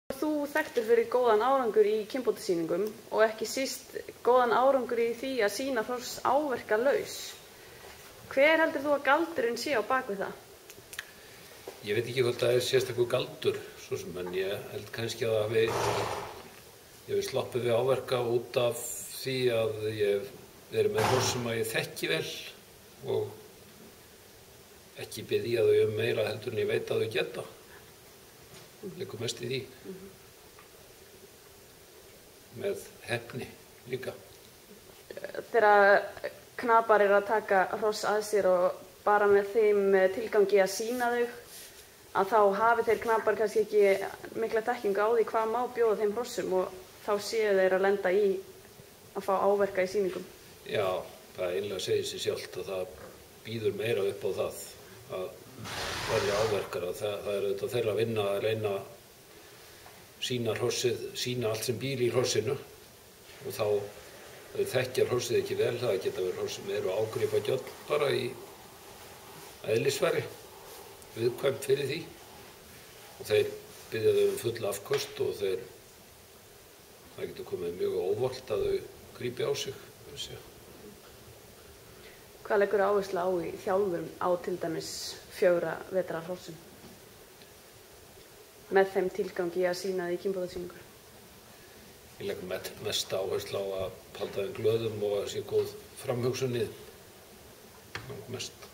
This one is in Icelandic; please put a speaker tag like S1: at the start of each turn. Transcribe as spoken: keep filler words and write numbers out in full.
S1: Þú þekktur fyrir góðan árangur í kynbótasýningum og ekki síst góðan árangur í því að sýna hross áverkalaus. Hver heldur þú að galdurinn sé á bak við það?
S2: Ég veit ekki hvort það er sérstakur galdur, svo sem, en ég held kannski að við, ég hef sloppið við áverka út af því að ég verið með hross sem að ég þekki vel og ekki biðja þau um meira heldur en ég veit að þau geta. Liggur mest í því. Mm-hmm. Með heppni líka.
S1: Þegar knapar eru að taka hross að sér og bara með þeim tilgangi að sýna þau, að þá hafi þeir knapar kannski ekki mikla þekkingu á því hvað má bjóða þeim hrossum og þá séu þeir að lenda í að fá áverka í sýningum.
S2: Já, það einlega segir sig sjálft að það býður meira upp á það að verja áverkar. Það, það er auðvitað þeirra að vinna að reyna að sýna hrossið, sýna allt sem býr í hrossinu og þá þau þekkja hrossið ekki vel, það geta verið hross sem eru ágripagjörn bara í eðlisfari, viðkvæmt fyrir því og þeir biðja þau um full afköst og þeir, það getur komið mjög óvart að þau grípi á sig.
S1: Hvað leggur áherslu á í þjálfun á til dæmis fjögurra vetra hrossum með þeim tilgangi að sýna því í kynbótasýningu?
S2: Ég legg mest áherslu á að halda þeim glöðum og að sé góð framhugsun í þeim. Mest.